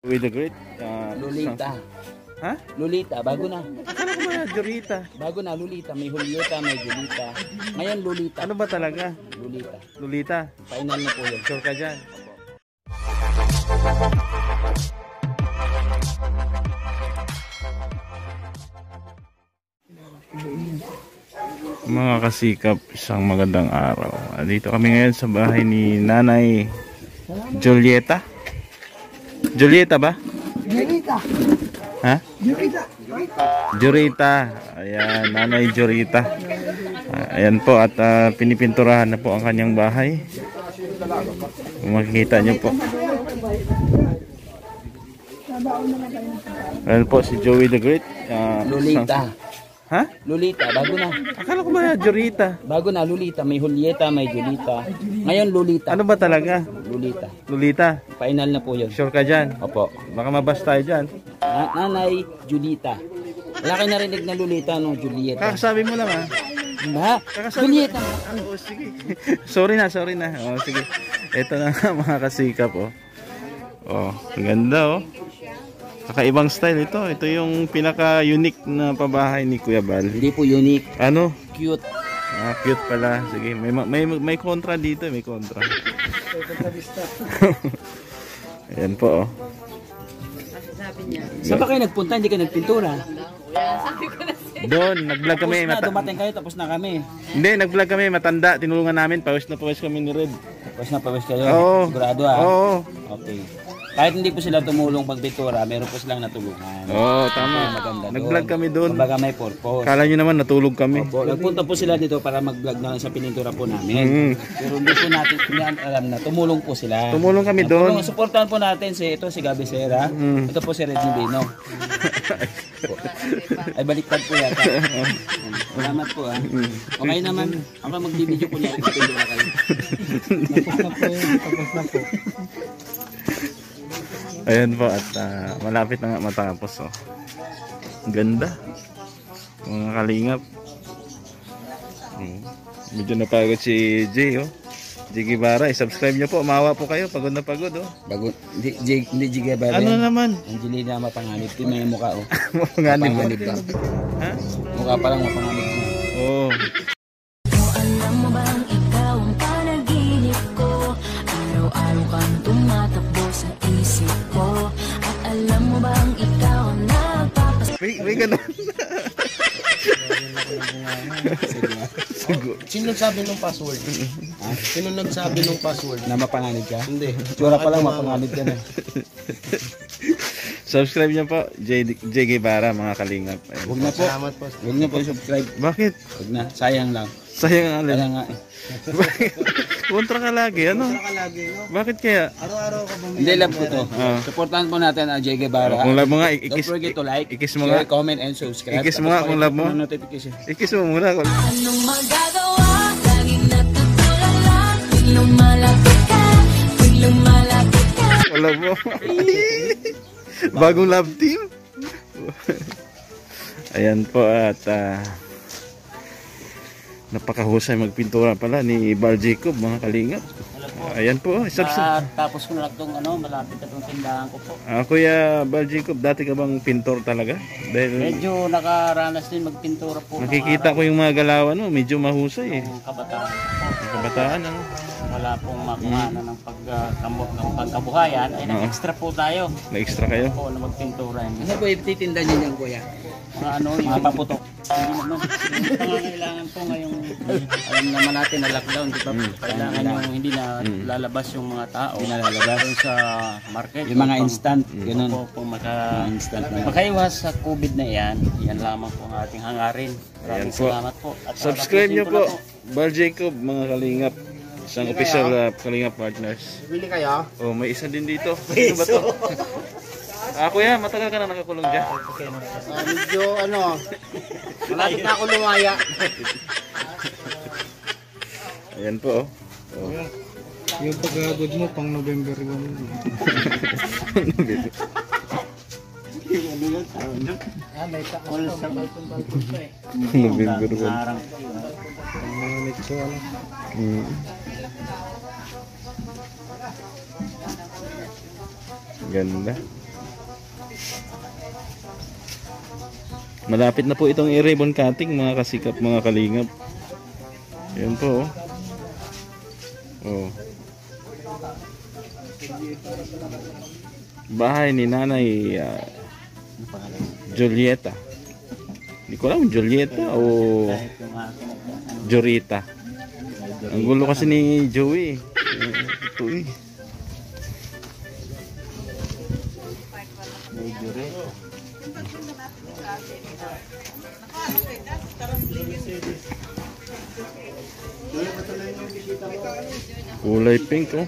With the great Lolita. Ha? Lolita, bago na. Akala ko ba Jorita? Bago na, Lolita. May Julieta, may Julita. Ngayon, Lolita. Ano ba talaga? Lolita. Lolita? Final na po yun. Sure ka dyan? Mga kasikap, isang magandang araw. Dito kami ngayon sa bahay ni Nanay Julieta. Julieta ba? Jurita. Ha? Jurita. Jurita. Ayan, Nanay Jurita. Ayan po at pinipinturahan na po ang kanyang bahay. Kung makikita nyo po. Ayan po si Joey the Great. Lolita. Ha? Lolita, bago na. Akala ko ba Jurita? Bago na, Lolita. May Julieta, may Julita. Ngayon, Lolita. Ano ba talaga? Lolita. Lolita? Final na po yun. Sure ka dyan? Opo. Baka mabas tayo dyan. Nanay Julita. Wala kayo narinig na Lolita, no? Julieta. Kakasabi mo lang ha? Ha? Julieta. Oo, sige. sorry na. Oh, sige. Ito na nga mga kasikap oh. Oh, ang ganda oh. Kakaibang style ito. Ito yung pinaka-unique na pabahay ni Kuya Bal. Hindi po unique. Ano? Cute. Cute pala. Sige, may kontra dito, may kontra. Ayan po oh. Saan ba kayo nagpunta? Hindi kayo nagpintura? Doon, nag-vlog kami. Dumating kayo, tapos na kami. Hindi, nag-vlog kami. Matanda, tinulungan namin. Pawis na pawis kami ni Red. Tapos na pawis kayo? Oo. Sigurado ah? Oo. Okay. Kahit hindi po sila tumulong pagpintura, meron po silang natulungan. Oo, tama. Maganda Nag-vlog kami doon. Kumbaga may purpose. Kala nyo naman natulog kami. Opo, nagpunta po sila dito para mag-vlog na sa pinintura po namin. Pero hindi po natin alam na tumulong po sila. Tumulong kami doon. Suportahan po natin si Gabi Serra. Ito po si Red Nibino. Ay baliktad po yata. Salamat po ah. Okay naman. Ako mag-video po niya. Magpintura kayo. Tapos na po. Ayan po at malapit na nga matapos oh. Ganda. Mga kalingap. Medyo napagod si Jay oh. Jay Guevara, i-subscribe nyo po. Mawa po kayo, pagod na pagod oh. Pagod. Hindi Jay Guevara. Ano naman? Angelina mapanganib. Tingnan yung mukha oh. Mapanganib ba? Ha? Mukha pa lang mapanganib na. Oo. Alam mo bang ikaw ang panaginip ko? Araw-araw kang tumatakbo sa isip ko. At alam mo bang ikaw ang May ganun. Sino nagsabi ng password? Sino nagsabi ng password? Na mapanganib ka? Hindi. Tsura pa lang mapanganib ka na. Subscribe nyo po, Jay Guevara mga kalingap. Ayan. Huwag na po. Salamat po. Huwag na po subscribe. Bakit? Huwag na. Sayang lang. Sayang ang Kaya alin. nga eh. Kontra ka lagi, ano? Nakalagi, no? Bakit kaya? Araw-araw ka bumili. Hindi, love ko to. Supportahan po natin ang Jay Guevara. Kung love mo nga, Don't forget to like, ikis mo share, nga. comment, and subscribe. Ikis mo nga kung love mo. Notification. Ikis mo muna. Anong magagawa? Laging natutulala. Tuwing lumalapit ka. Tuwing lumalapit ka. Wala mo. Bagong love team. Ayan po at napakahusay magpintura pala ni Bal Jacob mga kalingap. Ayan po. Tapos ko na lang itong malapit na itong tindahan ko po. Kuya Bal Jacob, dati ka bang pintor talaga? Dahil Medyo nakaranas din magpintura po. nakikita ko yung mga galawan mo, medyo mahusay eh. Ng kabataan. Yung kabataan ano? Wala pong makuha ng pagkabuhayan. Ay nag-extra po tayo. Na-extra kayo? Po na magpintura. Ano po ititinda niyo niyan, kuya? Mga paputok. Hindi naman. Yung pangangailangan po ngayong alam naman natin na lockdown, di ba? Kailangan yung hindi na lalabas yung mga tao. Hindi na lalabas sa market. Yung mga instant, ganun. Po instant na. Makaiwas sa COVID na yan, yan lamang po ang ating hangarin. Ayan Maraming po. salamat po. At Subscribe nyo tapusin ko po, na Bal Jacob mga kalingap. Isang official kalingap partners. Bili kayo? Oh, may isa din dito. Ano ba to? Kuya, matagal ka na nakakulong dyan. Medyo malapit na ako lumaya. Ayan po oh. Yung paghagod mo pang November 1. May taon sa balkon pa eh. November 1. Harang. Ganda. Malapit na po itong i-ribbon cutting mga kasikap, mga kalingap. Yan po. Oh. Bahay ni Nanay Julieta. Hindi ko alam, Julieta o Jorita. Ang gulo kasi ni Joey. Ito eh. Kulay pink oh.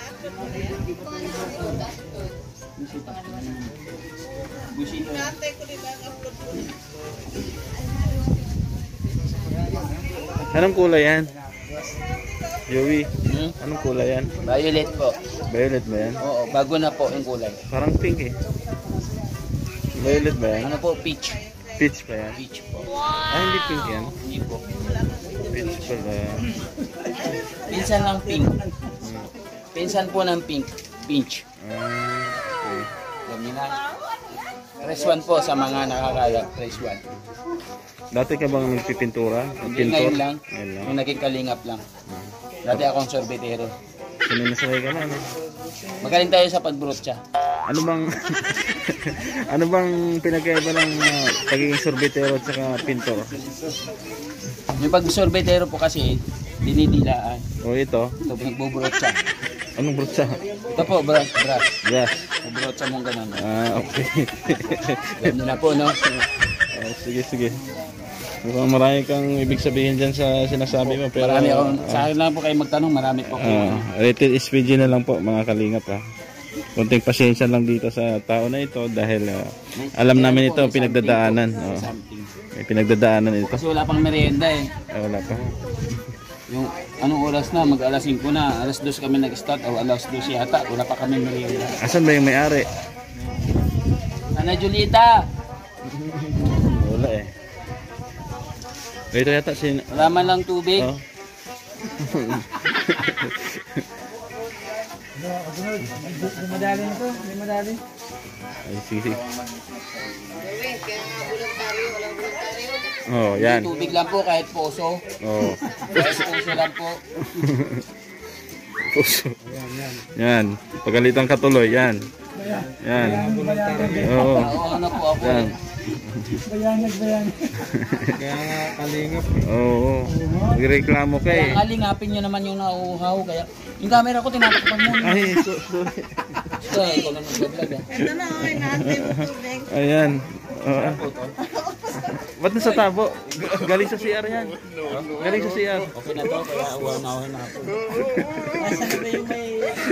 Anong kulay yan? Joey, anong kulay yan? Violet po. Violet ba yan? Oo, bago na po yung kulay. Parang pink eh. Violet ba yan? Ano po, peach. Peach ba yan? Peach po. Ah, hindi pink yan. Hindi po. Peach pala. Pinsan lang pink. Pinsan po ng pink. Peach. Ah, okay. Ganyan na. Press 1 po sa mga nakakaya. Press 1. Dati ka bang nagpipintura? Hindi, ngayon lang. Ngayon lang. Yung naging kalingap lang. Dati akong sorbetero. Sininasakay ka na, no? Magaling tayo sa pagbrotsa. Ano bang ano bang pinagkaiba ng pagiging sorbetero at saka pintor? Yung pag-sorbetero po kasi, dinidilaan. O ito, Ito, nagbubrotsa. anong brutsa? Ito po, brush. Yes. Bubrotsa mong ganun. Ah, okay. Alam niyo na po, no? Sige, sige. Mukhang marami kang ibig sabihin dyan sa sinasabi mo. Pero, Marami akong, sa akin lang po kayo magtanong, marami po kayo. rated SPG na lang po mga kalingap ha. Konting pasensya lang dito sa tao na ito dahil alam namin ito pinagdadaanan. Something. May pinagdadaanan ito. Kasi wala pang merienda eh. Wala pa. Yung anong oras na, mag-alas 5 na, alas 2 kami nag-start o alas 2 yata, wala pa kami merienda. Asan ba yung may-ari? Ana Julita! Wala eh. Ito yata Wala man lang tubig. Oh. Madali na to, hindi madali. Ay, sige. Oh, yan. Tubig lang po kahit poso. Oh. Kahit poso lang po. Puso. Yan. Pagalitan ka tuloy, yan. Yan. Oo. Oo, ano po ako. Yan. Bayanag. Kaya nga kalingap. Oo. Magreklamo ka Kaya eh. ngalingapin nyo naman yung nauuhaw. Kaya yung camera ko tinatakpan mo. Ay, sorry. Ito, ikaw lang nag-vlog ah. Ito na, okay, natin mo tubig. Ayan. Ba't nasa tabo? Galing sa CR yan. Galing sa CR. Okay na to, kaya uwaw na ako. Asan na ba yung may...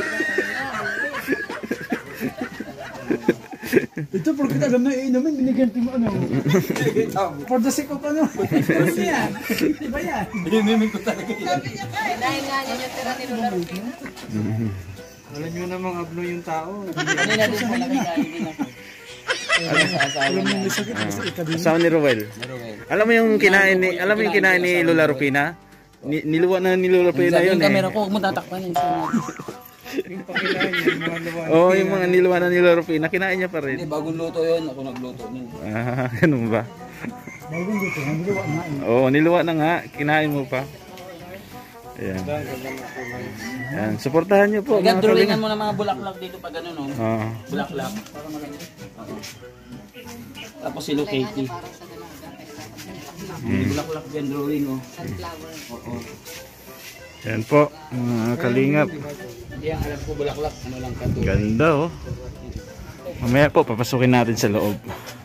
Ito, porque alam na iinumin, binigyan mo ano. For the sake of ano. Ano yan? Diba yan? Inimin ko talaga yan. Sabi niya ka, dahil nga niya yung tira ni Lola Rufino. Alam nyo namang ablo yung tao. Kanina din pala kinainin ako. Sa asawa Alam mo niya. yung sakit, mas ikadin. Asawa ni Ruel. Maruel. Alam mo yung kinain ni Lola Rufina? Niluwa na ni Lola Rufina Sabi yun yung camera eh. ko, huwag mo tatakpan yan. Yung pakilain, yung mga luwan. Oo, yung mga niluwa na ni Lola Rufina, kinain niya pa Hindi, rin. bagong luto yun. Ako nagluto nun. Ah, ganun ba? Bagong dito, ang luwa nga. Oo, niluwa na nga. Kinain mo pa. Ayan. Ayan. Suportahan niyo po. mga Nag-drawingan kalinga. mo ng mga bulaklak dito pag ano no. Oo. Bulaklak. Oo. Tapos si Katie. Bulaklak dyan drawing oh. Oo. Ayan po, mga kalingap. Hindi ang alam ko bulaklak. Ano lang kato. Ganda oh. Mamaya po, papasukin natin sa loob.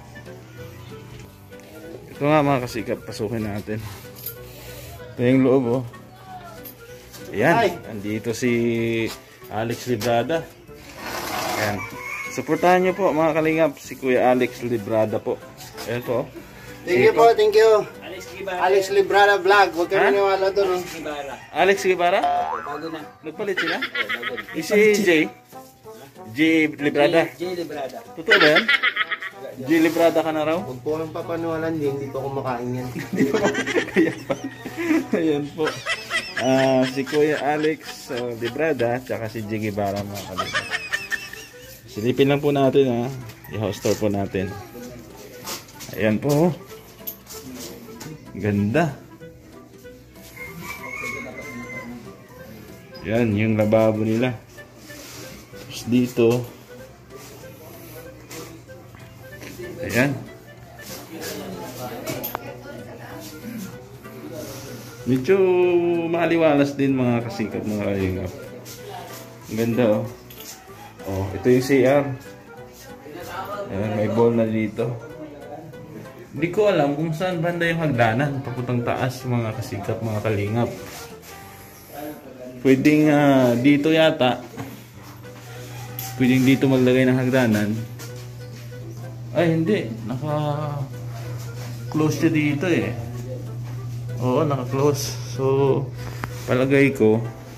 Ito nga mga kasikap, pasukin natin. Ito yung loob oh. Ayan, andito si Alex Librada. Ayan. Suportahan niyo po mga kalingap, si Kuya Alex Librada po. Ayan po. Thank you po, thank you. Alex Gibara. Alex Librada Vlog. Huwag ka Ha? naniwala doon. Gibara. Alex Guevara? Bago na. Nagpalit sila? Si Jay? J. Librada? J. Librada. Totoo ba yan? J. Librada ka na raw? Huwag po kang papaniwalan din. Hindi po kumakain yan. Ayan pa. Ayan po. Si Kuya Alex Librada tsaka si J. Guevara mga kalingap. Silipin lang po natin ha. I-house tour po natin. Ayan po. Ganda. Yan, yung lababo nila. Tapos dito. Ayan. Medyo maaliwalas din mga kasingkap, mga kalingap. Ang ganda oh. Oh, ito yung CR. Ayan, may ball na dito. Hindi ko alam kung saan banda yung hagdanan. Papuntang taas mga kasingkap, mga kalingap. Pwedeng dito yata. Pwedeng dito maglagay ng hagdanan. Ay hindi, naka-close siya dito eh. Oo, naka-close. So, palagay ko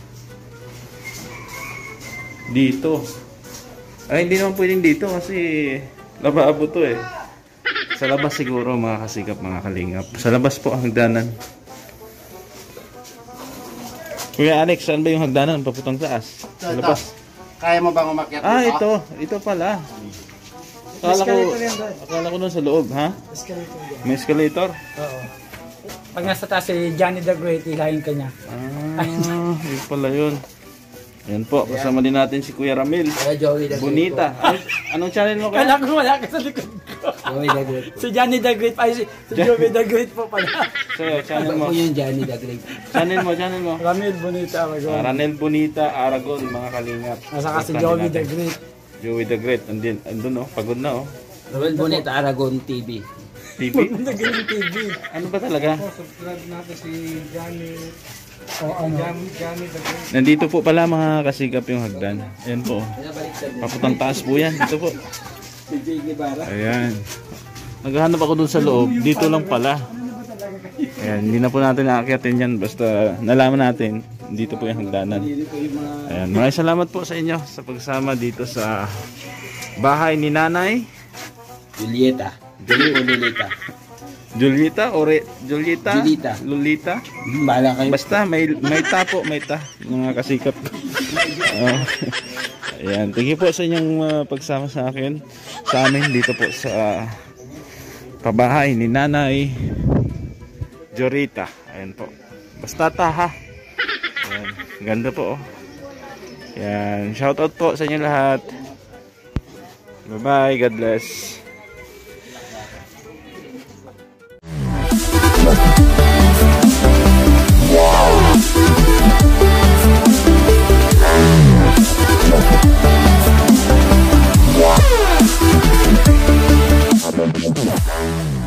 dito. Ay, hindi naman pwedeng dito kasi lababo to eh. Sa labas siguro mga kasikap, mga kalingap. Sa labas po ang hagdanan. Kuya Alex, saan ba yung hagdanan? Paputang taas. Sa labas. Kaya mo bang umakyat dito? Ah, ito. Ito pala. Akala ko nun sa loob, ha? Escalator yan. May escalator? Oo. Pag nasa taas si Johnny the Great, ilahin ka niya. Yun pala yun. Yan po, kasama din natin si Kuya Ramil. Joey the Bonita. Ay, anong channel mo Kala kaya? ko wala ka sa likod ko. Joey the Great. Si Johnny the Great, ay si Joey the Great po pala. Sa'yo, channel mo. yung Johnny the Great. Channel mo. Ramil Bonita, Aragon. Ranel Bonita, Aragon, mga kalingap. Nasa kasi Kasama Joey natin. the Great. Joey the Great. Andun oh, pagod na oh. Noel Bonita Aragon TV. TV? The Green TV. Ano ba talaga? Subscribe natin si Johnny. O ano? Johnny the Great. Nandito po pala mga kasigap yung hagdan. Ayan po. Paputang taas po yan. Dito po. Ayan. Naghahanap ako dun sa loob. Dito lang pala. Ayan. Hindi na po natin naakyatin yan. Basta nalaman natin. Dito po yung hagdanan. Ayan. Maraming salamat po sa inyo sa pagsama dito sa bahay ni Nanay Julieta. Julieta. Julieta o Julieta? Julita. Lolita? Bahala kayo. Basta may tapo, may ta mga kasikap. Ayan, thank you po sa inyong pagsama sa akin, sa amin dito po sa pabahay ni Nanay Jorita. Ayan po. Basta ta ha. Ayan, ganda po oh. Ayan, shoutout po sa inyo lahat. Bye bye, God bless. Wow.